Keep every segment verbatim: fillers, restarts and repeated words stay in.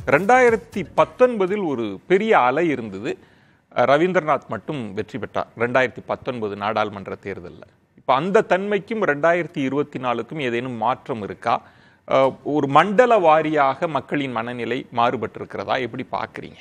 ரெண்டாயிரத்தி பத்தொன்பதில் ஒரு பெரிய அலை இருந்தது. ரவீந்திரநாத் மட்டும் வெற்றி பெற்றார் ரெண்டாயிரத்தி பத்தொன்பது நாடாளுமன்ற தேர்தலில். இப்போ அந்த தன்மைக்கும் ரெண்டாயிரத்தி இருபத்தி நாலுக்கும் ஏதேனும் மாற்றம் இருக்கா? ஒரு மண்டல வாரியாக மக்களின் மனநிலை மாறுபட்டிருக்கிறதா? எப்படி பார்க்குறீங்க?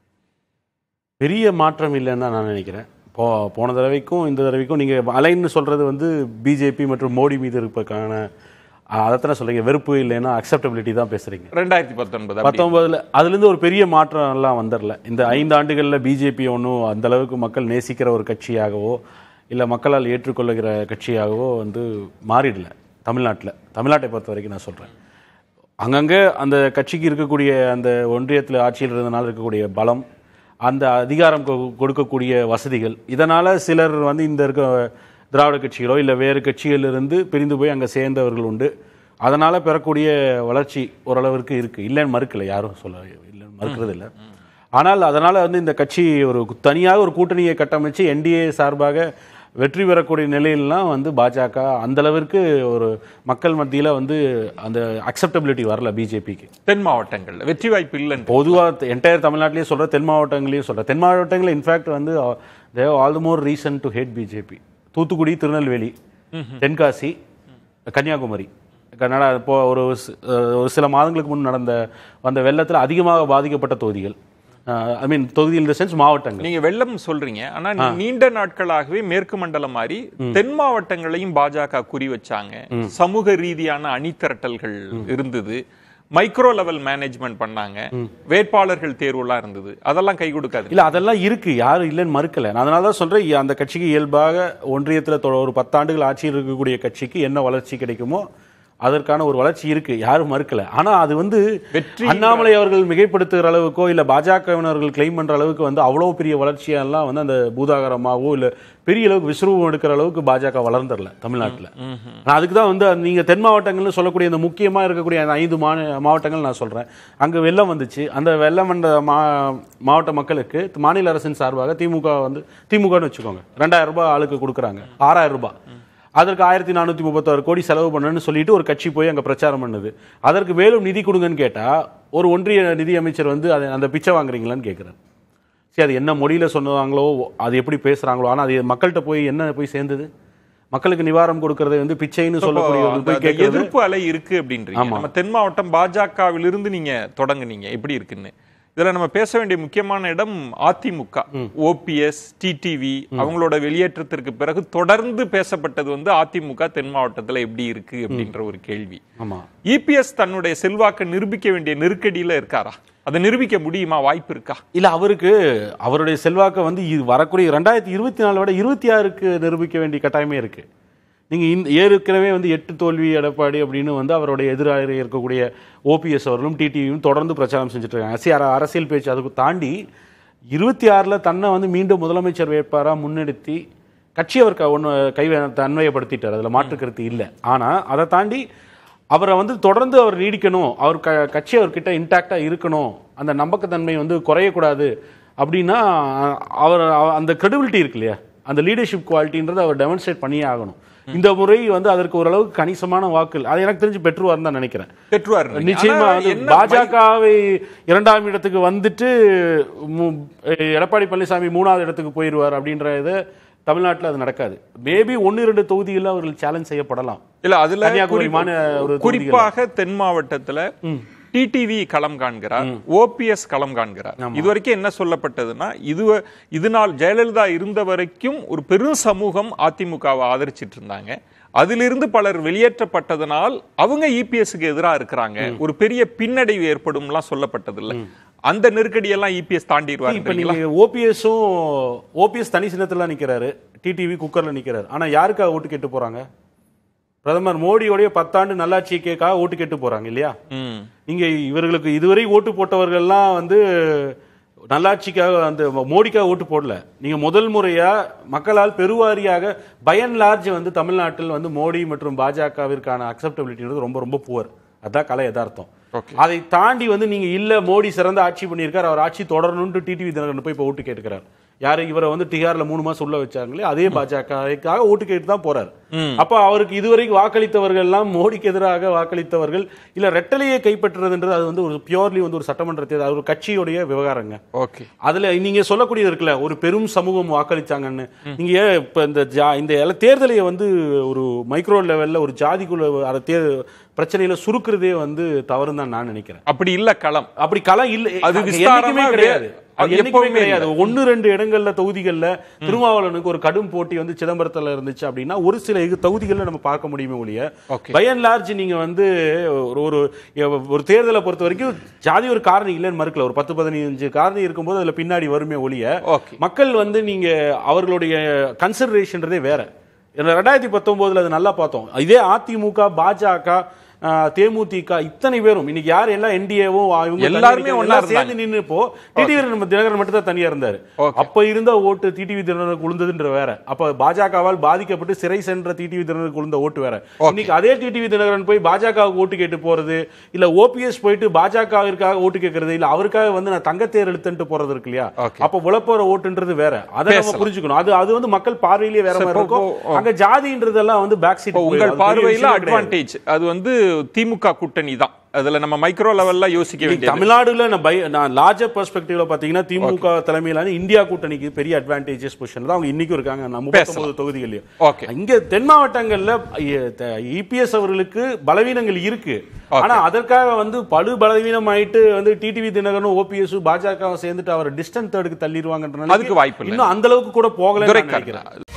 பெரிய மாற்றம் இல்லைன்னு தான் நான் நினைக்கிறேன். போ போன தடவைக்கும் இந்த தடவைக்கும் நீங்கள் அலைன்னு சொல்கிறது வந்து பிஜேபி மற்றும் மோடி மீது இருப்பதற்கான அதைத்தானே சொல்கிறீங்க, வெறுப்பு இல்லைன்னா அக்செப்டபிலிட்டி தான் பேசுகிறீங்க. ரெண்டாயிரத்தி பத்தொன்பது பத்தொன்பதில் அதுலேருந்து ஒரு பெரிய மாற்றம் எல்லாம் வந்துடல. இந்த ஐந்து ஆண்டுகளில் பிஜேபி ஒன்றும் அந்தளவுக்கு மக்கள் நேசிக்கிற ஒரு கட்சியாகவோ இல்லை மக்களால் ஏற்றுக்கொள்ளுகிற கட்சியாகவோ வந்து மாறிடல. தமிழ்நாட்டில் தமிழ்நாட்டை பொறுத்த வரைக்கும் நான் சொல்கிறேன், அங்கங்கே அந்த கட்சிக்கு இருக்கக்கூடிய அந்த ஒன்றியத்தில் ஆட்சியில் இருந்தனால இருக்கக்கூடிய பலம், அந்த அதிகாரம் கொடுக்கக்கூடிய வசதிகள், இதனால் சிலர் வந்து இந்த இருக்க திராவிட கட்சிகளோ இல்லை வேறு கட்சிகளிலிருந்து பிரிந்து போய் அங்கே சேர்ந்தவர்கள் உண்டு. அதனால் பெறக்கூடிய வளர்ச்சி ஓரளவிற்கு இருக்குது, இல்லைன்னு மறுக்கலை, யாரும் சொல்ல இல்லைன்னு மறுக்கிறது இல்லை. ஆனால் அதனால் வந்து இந்த கட்சி ஒரு தனியாக ஒரு கூட்டணியை கட்டமைச்சு என்டிஏ சார்பாக வெற்றி பெறக்கூடிய நிலையிலாம் வந்து பாஜக அந்தளவிற்கு ஒரு மக்கள் மத்தியில் வந்து அந்த அக்செப்டபிலிட்டி வரல பிஜேபிக்கு. தென் மாவட்டங்களில் வெற்றி வாய்ப்பு இல்லைன்னு பொதுவாக என்டையர் தமிழ்நாட்டிலேயே சொல்கிறேன், தென் மாவட்டங்களையும் சொல்கிறேன். தென் மாவட்டங்களில் இன்ஃபேக்ட் வந்து they have all the more reason to hate BJP. Thoothukudi, Tirunelveli, Tenkasi, Kanyakumari, Kannada இப்போ ஒரு ஒரு சில மாதங்களுக்கு முன் நடந்த வந்த வெள்ளத்தில் அதிகமாக பாதிக்கப்பட்ட தொகுதிகள். ஐ மீன் தொகுதி இன் தி சென்ஸ் மாவட்டங்கள். நீங்க வெள்ளம் சொல்றீங்க, ஆனா நீண்ட நாட்களாகவே மேற்கு மண்டலம் மாதிரி தென் மாவட்டங்களையும் பாஜக குறி வச்சாங்க. சமூக ரீதியான அணிதிரட்டல்கள் இருந்தது, மைக்ரோ லெவல் மேனேஜ்மெண்ட் பண்ணாங்க, வேட்பாளர்கள் தேர்வுலாம் இருந்தது. அதெல்லாம் கை கொடுக்காது இல்ல, அதெல்லாம் இருக்கு, யாரும் இல்லைன்னு மறுக்கல. நான் அதனால தான் சொல்றேன், அந்த கட்சிக்கு இயல்பாக ஒன்றியத்தில் ஒரு பத்தாண்டுகள் ஆட்சியில் இருக்கக்கூடிய கட்சிக்கு என்ன வளர்ச்சி கிடைக்குமோ அதற்கான ஒரு வளர்ச்சி இருக்கு, யாரும் மறுக்கல. ஆனா அது வந்து அண்ணாமலை அவர்கள் மிகைப்படுத்துகிற அளவுக்கோ இல்ல பாஜகவினர்கள் கிளைம் பண்ற அளவுக்கு வந்து அவ்வளவு பெரிய வளர்ச்சியெல்லாம் வந்து அந்த பூதாகரமாவோ இல்ல பெரிய அளவுக்கு விஸ்வரூபம் எடுக்கிற அளவுக்கு பாஜக வளர்ந்துடல தமிழ்நாட்டில். அதுக்கு தான் வந்து நீங்க தென் மாவட்டங்கள்னு சொல்லக்கூடிய அந்த முக்கியமா இருக்கக்கூடிய அந்த ஐந்து மாவட்டங்கள் நான் சொல்றேன், அங்க வெள்ளம் வந்துச்சு. அந்த வெள்ளம் வந்த மாவட்ட மக்களுக்கு மாநில அரசின் சார்பாக திமுக வந்து திமுகன்னு வச்சுக்கோங்க ரெண்டாயிரம் ரூபாய் ஆளுக்கு கொடுக்குறாங்க, ஆறாயிரம் ரூபாய். அதற்கு ஆயிரத்தி நானூற்றி முப்பத்தாறு கோடி செலவு பண்ணணும்னு சொல்லிட்டு ஒரு கட்சி போய் அங்கே பிரச்சாரம் பண்ணுது. அதற்கு மேலும் நிதி கொடுங்கன்னு கேட்டால் ஒரு ஒன்றிய நிதி அமைச்சர் வந்து அதை அந்த பிச்சை வாங்குறீங்களான்னு கேட்குறாரு. சரி, அது என்ன மொழியில் சொன்னாங்களோ அது எப்படி பேசுகிறாங்களோ, ஆனால் அது மக்கள்கிட்ட போய் என்ன போய் சேர்ந்தது? மக்களுக்கு நிவாரணம் கொடுக்கறதை வந்து பிச்சைன்னு சொல்லக்கூடிய எதிர்ப்பு அலை இருக்கு அப்படின்றீங்க. நம்ம தென் மாவட்டம் பாஜகவிலிருந்து நீங்க தொடங்குனீங்க, எப்படி இருக்குன்னு இதுல நம்ம பேச வேண்டிய முக்கியமான இடம் அதிமுக. ஓபிஎஸ், டிடிவி அவங்களோட வெளியேற்றத்திற்கு பிறகு தொடர்ந்து பேசப்பட்டது வந்து அதிமுக தென் மாவட்டத்துல எப்படி இருக்கு அப்படின்ற ஒரு கேள்வி. இபிஎஸ் தன்னுடைய செல்வாக்கை நிரூபிக்க வேண்டிய நெருக்கடியில இருக்காரா? அதை நிரூபிக்க முடியுமா? வாய்ப்பு இருக்கா? இல்ல, அவருக்கு அவருடைய செல்வாக்கை வந்து வரக்கூடிய ரெண்டாயிரத்தி இருபத்தி நாலு விட இருபத்தி ஆறுக்கு நிரூபிக்க வேண்டிய கட்டாயமே இருக்கு. நீங்கள் இந்த ஏற்கனவே வந்து எட்டு தோல்வி எடப்பாடி அப்படின்னு வந்து அவருடைய எதிராக இருக்கக்கூடிய ஓபிஎஸ் அவர்களும் டிடிவியும் தொடர்ந்து பிரச்சாரம் செஞ்சுட்டு இருக்காங்க. அரசியல் அரசியல் பேச்சு அதுக்கு தாண்டி இருபத்தி ஆறில் தன்னை வந்து மீண்டும் முதலமைச்சர் வேட்பாராக முன்னெடுத்தி கட்சி அவர் ஒன்று கை தன்மையப்படுத்திட்டார், அதில் மாற்று கருத்து இல்லை. ஆனால் அதை தாண்டி அவரை வந்து தொடர்ந்து அவர் நீடிக்கணும், அவர் க கட்சி அவர்கிட்ட இன்டாக்டாக இருக்கணும், அந்த நம்பகத்தன்மை வந்து குறையக்கூடாது அப்படின்னா அவர் அந்த கிரெடிபிலிட்டி இருக்கு இல்லையா, அந்த லீடர்ஷிப் குவாலிட்டின்றது அவர் டெமான்ஸ்ட்ரேட் பண்ணியே ஆகணும். இந்த முறை வந்து அதற்கு ஓரளவுக்கு கணிசமான வாக்கு அது எனக்கு தெரிஞ்சு பெற்றுவார் தான் நினைக்கிறேன். பெற்றுவார் நிச்சயமா. பாஜகவை இரண்டாம் இடத்துக்கு வந்துட்டு எடப்பாடி பழனிசாமி மூணாவது இடத்துக்கு போயிடுவார் அப்படின்ற இது தமிழ்நாட்டில் அது நடக்காது. மேபி ஒன்னு இரண்டு தொகுதிகளில் அவர்கள் சேலஞ்ச் செய்யப்படலாம். இல்ல, அதுல கன்னியாகுமரி குறிப்பாக தென் மாவட்டத்துல டிடிவி களம் காண்கிறார், ஓபிஎஸ் களம் காண்கிறார். இதுவரைக்கும் என்ன சொல்லப்பட்டதுன்னா, இது இதனால் ஜெயலலிதா இருந்த வரைக்கும் ஒரு பெரும் சமூகம் அதிமுகவை ஆதரிச்சிட்டு இருந்தாங்க, அதிலிருந்து பலர் வெளியேற்றப்பட்டதனால் அவங்க இபிஎஸ்க்கு எதிராக இருக்கிறாங்க, ஒரு பெரிய பின்னடைவு ஏற்படும்லாம் சொல்லப்பட்டது இல்லை. அந்த நெருக்கடியெல்லாம் இபிஎஸ் தாண்டிடுவார். இப்ப நீங்க ஓபிஎஸும் ஓபிஎஸ் தனி சின்னத்துல நிக்கிறாரு, டிடிவி குக்கர்ல நிக்கிறாரு. ஆனா யாருக்காக ஓட்டு கேட்டு போறாங்க? பிரதமர் மோடியோடைய பத்தாண்டு நல்லாட்சிக்காக ஓட்டு கேட்டு போறாங்க இல்லையா? நீங்க இவர்களுக்கு இதுவரை ஓட்டு போட்டவர்கள்லாம் வந்து நல்லாட்சிக்காக அந்த மோடிக்காக ஓட்டு போடல. நீங்க முதல் முறையா மக்களால் பெருவாரியாக பை அண்ட் லார்ஜ் வந்து தமிழ்நாட்டில் வந்து மோடி மற்றும் பாஜகவிற்கான அக்செப்டபிலிட்டி ரொம்ப ரொம்ப புவர். அதான் கலை யதார்த்தம். அதை தாண்டி வந்து நீங்க இல்ல மோடி சிறந்த ஆட்சி பண்ணியிருக்காரு, அவர் ஆட்சி தொடரணும்னு டிடிவி தினகரன் போய் இப்போ ஓட்டு கேட்டுக்கிறார். யாரு இவரை வந்து டிஆர்ல மூணு மாசம் உள்ள வச்சாங்களே அதே பாஜகவுக்காக ஓட்டு கேட்டு தான் போறாரு. அப்ப அவருக்கு இதுவரைக்கும் வாக்களித்தவர்கள் எல்லாம் மோடிக்கு எதிராக வாக்களித்தவர்கள் இல்ல ரெட்டலையை கைப்பற்றுறதுன்றது அது வந்து ஒரு பியூர்லி வந்து ஒரு சட்டமன்ற தேர்தல், அது ஒரு கட்சியுடைய விவகாரங்க. ஓகே, அதுல நீங்க சொல்லக்கூடியது இருக்குல்ல ஒரு பெரும் சமூகம் வாக்களிச்சாங்கன்னு. நீங்க இப்ப இந்த இந்த தேர்தலை வந்து ஒரு மைக்ரோ லெவல்ல ஒரு ஜாதிக்குள்ள பிரச்சனையில சுருக்குறதே வந்து தவறுன்னு தான் நான் நினைக்கிறேன். அப்படி இல்ல களம், அப்படி களம் இல்ல, அது விஸ்தாரமே கிடையாது. எப்பவுமே கிடையாது. ஒன்னு ரெண்டு இடங்கள்ல தொகுதிகள்ல திருமாவளவனுக்கு ஒரு கடும் போட்டி வந்து சிதம்பரத்துல இருந்துச்சு அப்படின்னா ஒரு சில தொகுதிகள்ல நம்ம பார்க்க முடியுமே ஒழிய பை அண்ட் லார்ஜ் நீங்க வந்து ஒரு ஒரு தேர்தலை பொறுத்த வரைக்கும் ஜாதி ஒரு காரணம் இல்லைன்னு மறுக்கல. ஒரு பத்து பதினஞ்சு காரணம் இருக்கும்போது அதுல பின்னாடி வருமே ஒழிய மக்கள் வந்து நீங்க அவர்களுடைய கன்சிடரேஷன்றதே வேற. ரெண்டாயிரத்தி பத்தொன்பதுல அது நல்லா பார்த்தோம். இதே அதிமுக, பாஜக, தேமுதிக இத்தனை பேரும் இன்னைக்கு யார் எல்லாம் என்டிஏவும் எல்லாருமே ஒன்னா சேர்ந்து நின்று இப்போ டிடிவி தினகரன் மட்டும் தான் தனியா இருந்தாரு. அப்ப இருந்த ஓட்டு டிடிவி தினகரனுக்கு உளுந்ததுன்ற வேற. அப்ப பாஜகவால் பாதிக்கப்பட்டு சிறை சென்ற டிடிவி தினகரனுக்கு உளுந்த ஓட்டு வேற. இன்னைக்கு அதே டிடிவி தினகரன் போய் பாஜகவுக்கு ஓட்டு கேட்டு போறது இல்ல ஓபிஎஸ் போயிட்டு பாஜகவிற்காக ஓட்டு கேட்கறது இல்ல அவருக்காக வந்து நான் தங்கத்தேர் இழுத்துட்டு போறது இருக்கு இல்லையா, அப்ப உழப்போற ஓட்டுன்றது வேற. அதை நம்ம புரிஞ்சுக்கணும். அது அது வந்து மக்கள் பார்வையிலேயே வேற மாதிரி இருக்கும். அங்க ஜாதின்றதெல்லாம் வந்து பேக் சைட் உங்கள் பார்வையில அட்வான்டேஜ் அது வந்து திமுக கூட்டணி தான். அதுல நம்ம மைக்ரோ லெவல்ல யோசிக்க வேண்டியது. தமிழ்நாடுல நான் லார்ஜர் பெர்ஸ்பெக்டிவ்ல பாத்தீங்கன்னா திமுக தலைமையிலான இந்தியா கூட்டணிக்கு பெரிய அட்வான்டேஜஸ் பொசிஷன்ல தான் அவங்க இன்னைக்கும் இருக்காங்க. முப்பத்தொன்பது தொகுதிகளையும் இங்க தென் மாவட்டங்கள்ல இபிஎஸ் அவர்களுக்கு பலவீனங்கள் இருக்கு. ஆனா அதற்காக வந்து படு பலவீனம் ஆயிட்டு வந்து டிடிவி தினகரனும் ஓபிஎஸ் பாஜக சேர்ந்துட்டு அவர் டிஸ்டன்ஸ் தேர்டுக்கு தள்ளிடுவாங்கன்ற அதுக்கு வாய்ப்பு இன்னும் அந்த அளவுக்கு கூட போகல நினைக்கிறேன்.